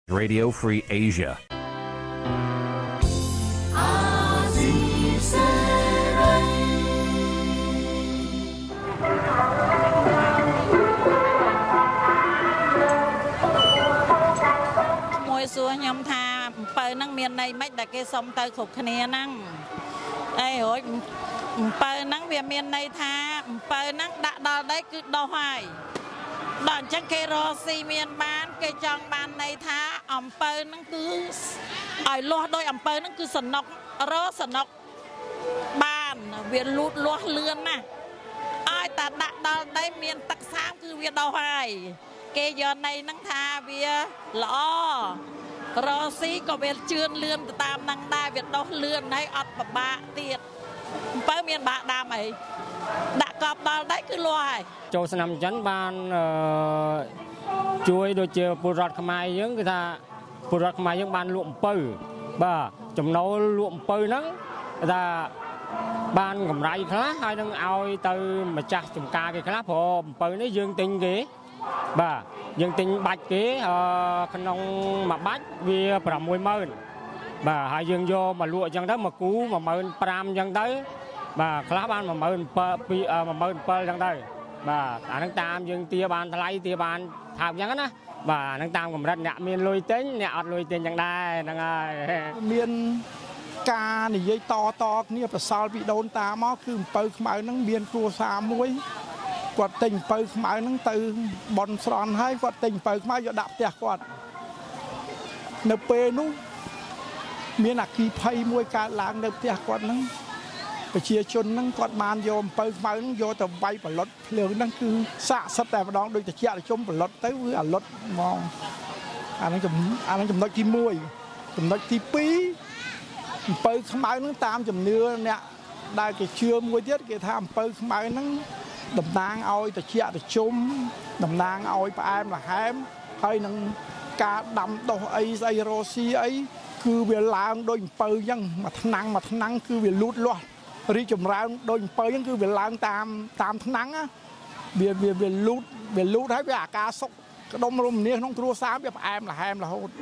Radio Free Asia. មួយសួរខ្ញុំថាអំពៅហ្នឹងមានន័យម៉េចដែលគេសុំទៅគ្រប់គ្នាហ្នឹងអីរួចអំពៅហ្នឹងវាមានន័យថាអំពៅហ្នឹងដាក់ដល់ដីគឺដោះហើយដល់អញ្ចឹងគេរកស៊ីមានបានគេចង់បានន័យថាអំពៅហ្នឹងគឺឲ្យលាស់ដោយអំពៅហ្នឹងគឺសនុករកសនុកបានវាលូតលាស់លឿនណាស់ឲ្យតែដាក់ដល់ដីមានទឹកសាបគឺវាដោះហើយគេយកន័យហ្នឹងថាវាល្អរកស៊ីក៏វាជឿនលឿនទៅតាមហ្នឹងដែរវាដោះលឿនហើយអត់ពិបាកទៀតអំពៅមានបាក់ដាំអីដាក់កប់ដល់ដីគឺលាស់ហើយចូលឆ្នាំចិនបានជួយដូចជាពលរដ្ឋខ្មែរយើងគឺថាពលរដ្ឋខ្មែរយើងបានលក់អំពៅបាទចំណូលលក់អំពៅហ្នឹងថាបានកម្រៃខ្លះហើយនឹងឲ្យទៅម្ចាស់ចំការគេខ្លះព្រោះអំពៅនេះយើងទិញគេបាទយើងទិញបាច់គេក្នុងមួយបាច់វា 60000 បាទហើយយើងយកមកលក់អញ្ចឹងទៅមួយគូ 15000 អញ្ចឹងទៅបាទខ្លះបាន17000 2 17000 អញ្ចឹងទៅបាទអាហ្នឹងតាមយើងទាបានថ្លៃទាបានថោកអញ្ចឹងណាបាទអាហ្នឹងតាមកម្រិតអ្នកមានលុយទិញអ្នកអត់លុយទិញអញ្ចឹងដែរហ្នឹងហើយមានការនិយាយតគ្នាប្រសល់ពីដូនតាមកគឺអំពៅខ្មៅហ្នឹងមានគ្រួសារមួយគាត់ទិញអំពៅខ្មៅហ្នឹងទៅបន់ស្រន់ហើយគាត់ទិញអំពៅខ្មៅយកដាក់ផ្ទះគាត់នៅពេលនោះមានអគ្គីភ័យមួយកើតឡើងនៅផ្ទះគាត់ហ្នឹងប្រជាជនហ្នឹងគាត់បានយកអំពៅខ្មៅហ្នឹងយកទៅវាយបលុតភ្លើងហ្នឹងគឺសាកសិតតែម្ដងដូចត្រជាក់ត្រជុំបលុតទៅវាអាលុតហ្មងអាហ្នឹងចំណុចទី1ចំណុចទី2អំពៅខ្មៅហ្នឹងតាមជំនឿអ្នកដែលគេជឿមួយទៀតគេថាអំពៅខ្មៅហ្នឹងតំណាងឲ្យត្រជាក់ត្រជុំតំណាងឲ្យផ្អែមល្ហែមហើយនឹងការដាំដុះអីស្អីរ៉ូស៊ីអីគឺវាឡើងដូចអំពៅអញ្ចឹងមួយឆ្នាំងគឺវាលូតលាស់រីចម្រើនដូចអំពៅអញ្ចឹងគឺវាឡើងតាមឆ្នាំងវាលូតហើយវាអាការសុខក្តុំរមនាក្នុងគ្រួសារវាផ្អែមល្ហែមរហូត